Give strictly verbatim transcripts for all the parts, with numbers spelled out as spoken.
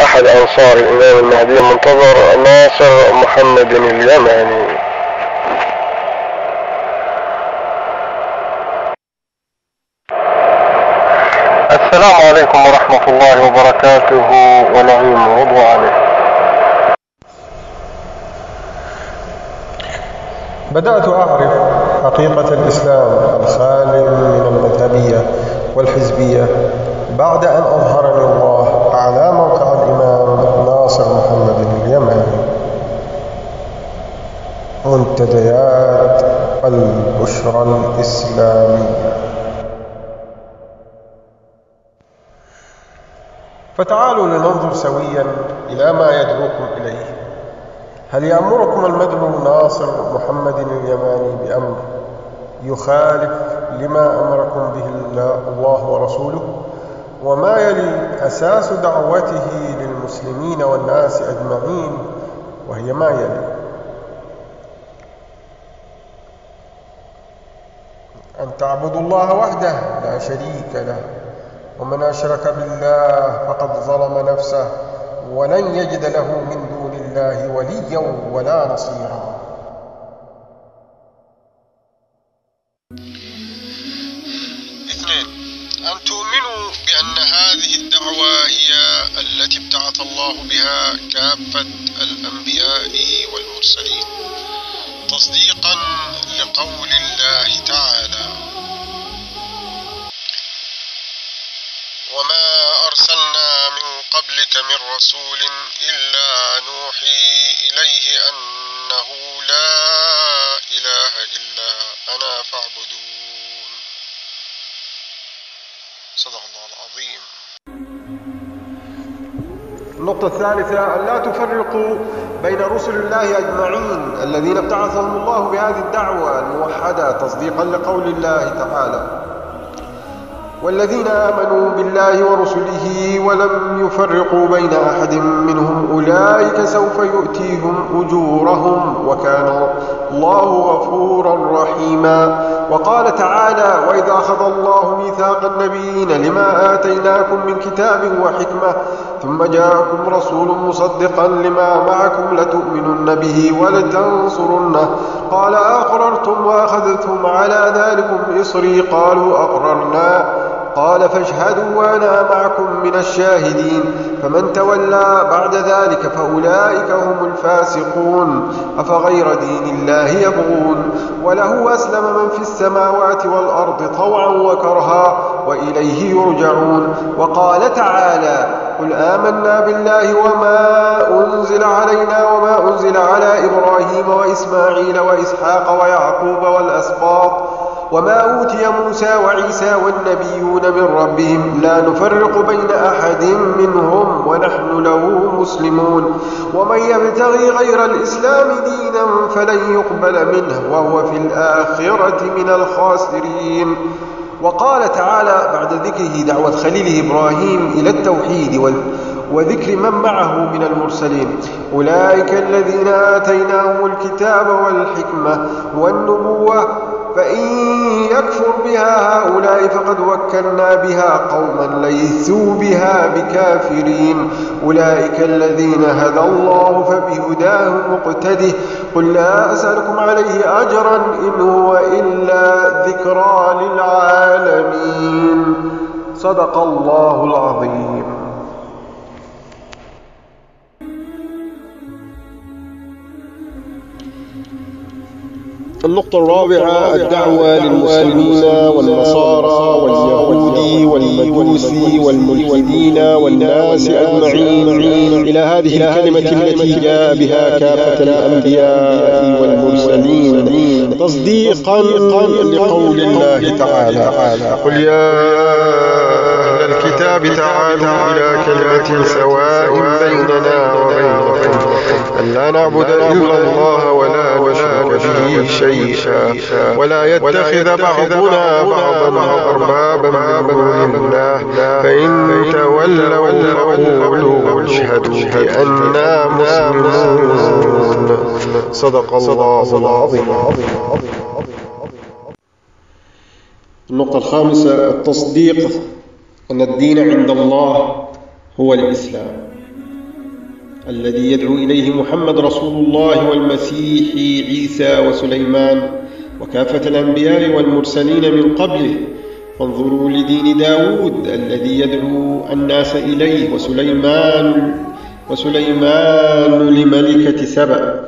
أحد أنصار الإمام المهدي المنتظر ناصر محمد اليماني. السلام عليكم ورحمة الله وبركاته ونعيم رضوانه. بدأت أعرف حقيقة الإسلام الخالي من المذهبية والحزبية بعد أن أظهرني الله على موقع الإمام ناصر محمد اليماني. منتديات البشرى الإسلامية. فتعالوا لننظر سويا إلى ما يدعوكم إليه. هل يأمركم المدعو ناصر محمد اليماني بأمر يخالف لما أمركم به الله ورسوله؟ وما يلي أساس دعوته للمسلمين والناس أجمعين، وهي ما يلي: أن تعبدوا الله وحده لا شريك له، ومن أشرك بالله فقد ظلم نفسه ولن يجد له من دون الله وليا ولا نصيرا. اثنين، أن تؤمنوا بأن هذه الدعوة هي التي ابتعث الله بها كافة الأنبياء والمرسلين، تصديقا لقول الله تعالى: وما أرسلنا من قبلك من رسول إلا نوحي إليه أنه لا إله إلا أنا فاعبدون. صدق الله العظيم. النقطة الثالثة: أن لا تفرقوا بين رسل الله أجمعين الذين ابتعثهم الله بهذه الدعوة الموحدة تصديقا لقول الله تعالى: والذين آمنوا بالله ورسله ولم يفرقوا بين أحد منهم أولئك سوف يؤتيهم أجورهم وكان الله غفورا رحيما. وقال تعالى: وإذا أخذ الله ميثاق النبيين لما آتيناكم من كتاب وحكمة ثم جاءكم رسول مصدقا لما معكم لتؤمنن به ولتنصرنه قال أقررتم وأخذتم على ذلكم إصري قالوا أقررنا قال فاشهدوا وأنا معكم من الشاهدين. فمن تولى بعد ذلك فأولئك هم الفاسقون. أفغير دين الله يبغون وله أسلم من في السماوات والأرض طوعا وكرها وإليه يرجعون. وقال تعالى: قل آمنا بالله وما أنزل علينا وما أنزل على إبراهيم وإسماعيل وإسحاق ويعقوب والأسباط وما أوتي موسى وعيسى والنبيون من ربهم لا نفرق بين أحد منهم ونحن له مسلمون. ومن يبتغي غير الإسلام دينا فلن يقبل منه وهو في الآخرة من الخاسرين. وقال تعالى بعد ذكره دعوة خليله إبراهيم إلى التوحيد وذكر من معه من المرسلين: أولئك الذين آتيناهم الكتاب والحكمة والنبوة فإن يكفر بها هؤلاء فقد وكلنا بها قوما ليسوا بها بكافرين. أولئك الذين هدى الله فبهداه مقتده قل لا أسألكم عليه أجرا إن هو إلا ذكرى للعالمين. صدق الله العظيم. النقطة الرابعة: الدعوة للمسلمين والنصارى واليهود والمجوس والملحدين والناس أجمعين إلى هذه الكلمة التي جاء بها كافة الأنبياء والمرسلين تصديقا لقول الله تعالى: قل يا أهل الكتاب تعالوا إلى كلمة سواء بيننا وبينكم ألا نعبد إلا الله ولا نشرك به شيئا ولا يتخذ بعضنا بعضا أربابا من دون الله فإن تولوا فقولوا اشهدوا بأننا مسلمون. صدق الله العظيم. النقطة الخامسة: التصديق أن الدين عند الله هو الإسلام. الذي يدعو إليه محمد رسول الله والمسيح عيسى وسليمان وكافة الأنبياء والمرسلين من قبله. فانظروا لدين داود الذي يدعو الناس إليه، وسليمان وسليمان لملكة سبأ.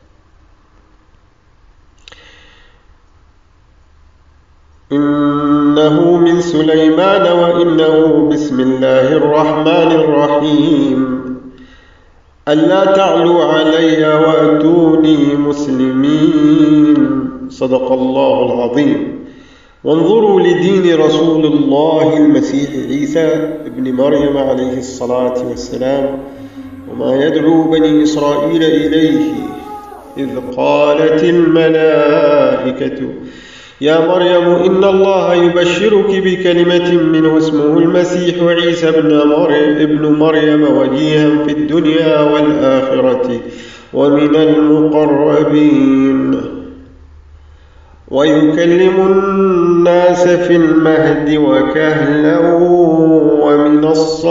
إنه من سليمان وإنه بسم الله الرحمن الرحيم. ألا تعلوا علي وأتوني مسلمين. صدق الله العظيم. وانظروا لدين رسول الله المسيح عيسى ابن مريم عليه الصلاة والسلام وما يدعو بني إسرائيل إليه، إذ قالت الملائكة يا مريم إن الله يبشرك بكلمة منه اسمه المسيح عيسى ابن مريم وجيها في الدنيا والآخرة ومن المقربين ويكلم الناس في المهد وكهلا ومن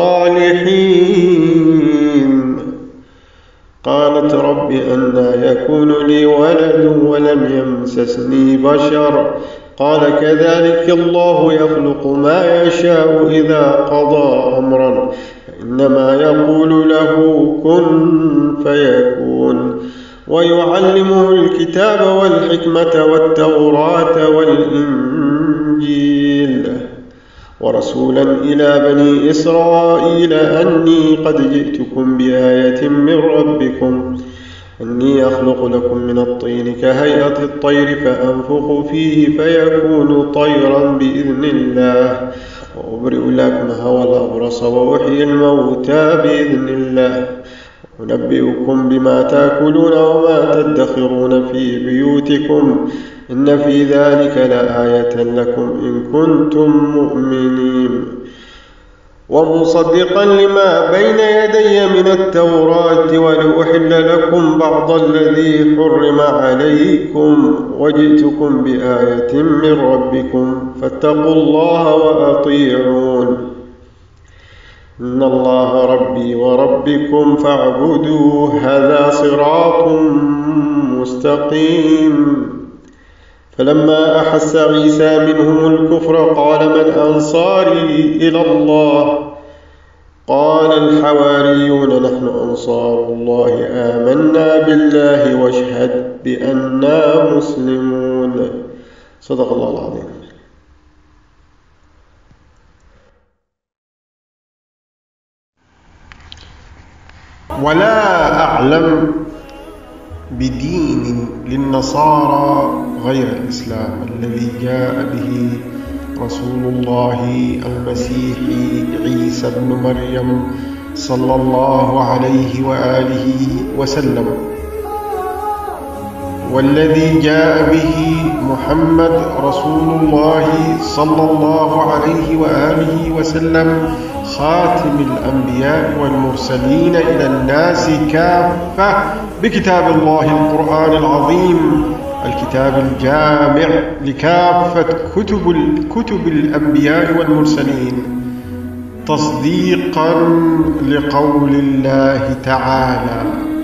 الصالحين. قالت رب أنى يكون لي ولد ولم يمسسني بشر قال كذلك الله يخلق ما يشاء إذا قضى أمرا فإنما يقول له كن فيكون. ويعلمه الكتاب والحكمة والتوراة والإنجيل ورسولا إلى بني إسرائيل أني قد جئتكم بآية من ربكم أني أخلق لكم من الطين كهيئة الطير فأنفخ فيه فيكون طيرا بإذن الله وأبرئ الأكمه والأبرص وأحيي الموتى بإذن الله أنبئكم بما تأكلون وما تدخرون في بيوتكم إن في ذلك لآية لكم إن كنتم مؤمنين. ومصدقا لما بين يدي من التوراة ولأحل لكم بعض الذي حرم عليكم وجئتكم بآية من ربكم فاتقوا الله وأطيعون إن الله ربي وربكم فاعبدوه هذا صراط مستقيم. فلما أحس عيسى منهم الكفر قال من أنصاري إلى الله قال الحواريون نحن أنصار الله آمنا بالله واشهد بأننا مسلمون. صدق الله العظيم. ولا أعلم بدين للنصارى غير الإسلام الذي جاء به رسول الله المسيح عيسى بن مريم صلى الله عليه وآله وسلم، والذي جاء به محمد رسول الله صلى الله عليه وآله وسلم خاتم الأنبياء والمرسلين إلى الناس كافة بكتاب الله القرآن العظيم الكتاب الجامع لكافة كتب كتب الأنبياء والمرسلين تصديقا لقول الله تعالى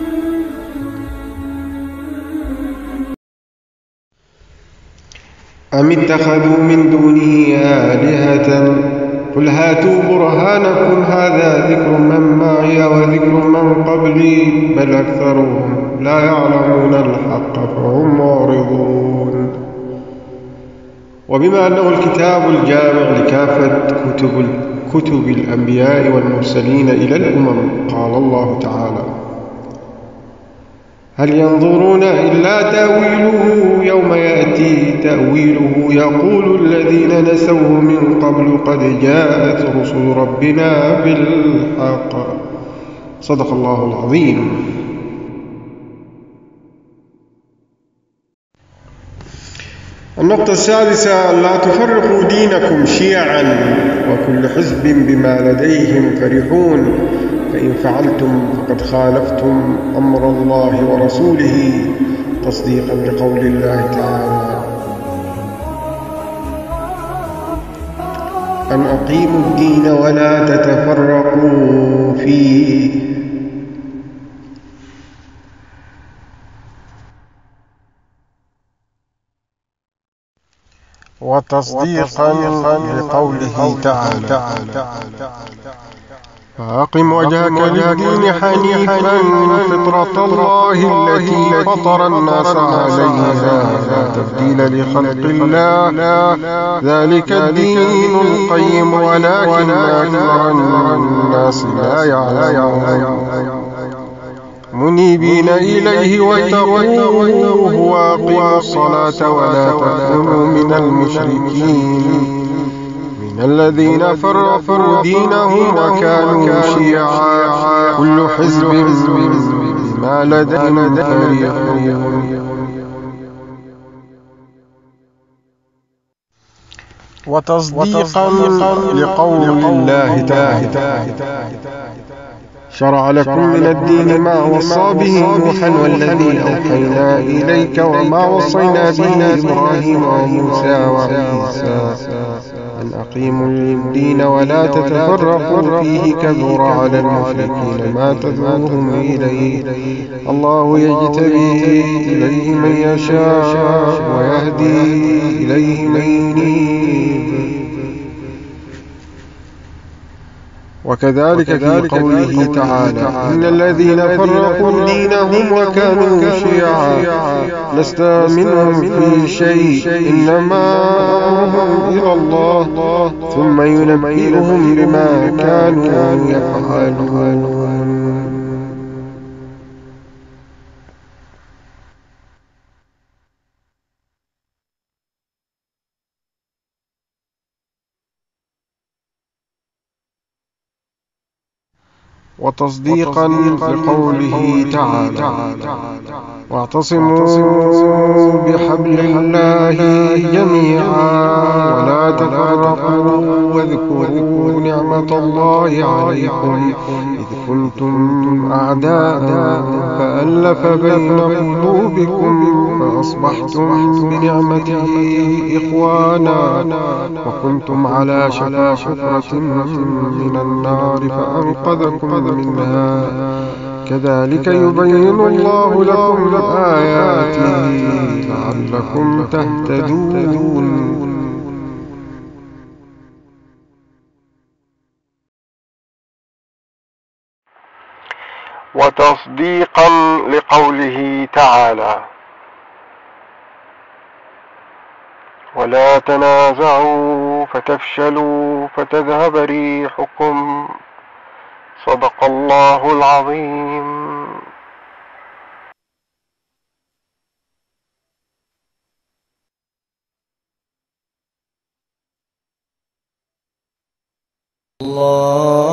أم اتخذوا من دونه آلهة قل هاتوا برهانكم هذا ذكر من معي وذكر من قبلي بل أكثرهم لا يعلمون الحق فهم معرضون. وبما أنه الكتاب الجامع لكافة كتب, كتب الأنبياء والمرسلين إلى الأمم قال الله تعالى هل ينظرون إلا تأويله يوم يأتي تأويله يقول الذين نسوه من قبل قد جاءت رسل ربنا بالحق. صدق الله العظيم. النقطة السادسة لا تفرقوا دينكم شيعا وكل حزب بما لديهم فرحون فإن فعلتم فقد خالفتم أمر الله ورسوله تصديقا لقول الله تعالى أن أقيموا الدين ولا تتفرقوا فيه وتصديقا لقوله تعالى فأقم وجهك للدين حنيفا فطرة الله التي فطر الناس عليها لا تبديل لخلق الله ذلك الدين القيم ولكن أكثر الناس لا يعلمون منيبين إليه واتقوه وأقيموا الصلاة ولا تكونوا من المشركين من الذين فرقوا دينهم وكانوا شيعا كل حزب بما لديهم فرحون وتصديقا لقول الله تعالى شرع لكم من الدين ما وصى به نوحا والذي أوحينا إليك وما وصينا به إبراهيم وموسى وعيسى أن أقيموا الدين ولا تتفرقوا فيه كبر على المشركين ما تدعوهم إليه الله يجتبي إليه من يشاء ويهدي إليه من ينيب وكذلك في قوله تعالى إن الذين فرقوا دينهم وكانوا شيعا لست منهم في شيء إنما أمرهم إلى الله ثم ينبئهم بما كانوا يفعلون وتصديقا لقوله تعالى واعتصموا بحبل الله جميعا ولا تفرقوا واذكروا نعمة الله عليكم إذ كنتم أعداء فألف بين قلوبكم فأصبحتم بنعمته إخوانا وكنتم على شفا حفرة من النار فأنقذكم منها كذلك يبين الله لكم آياته لعلكم تهتدون وتصديقا لقوله تعالى ولا تنازعوا فتفشلوا فتذهب ريحكم صدق الله العظيم. الله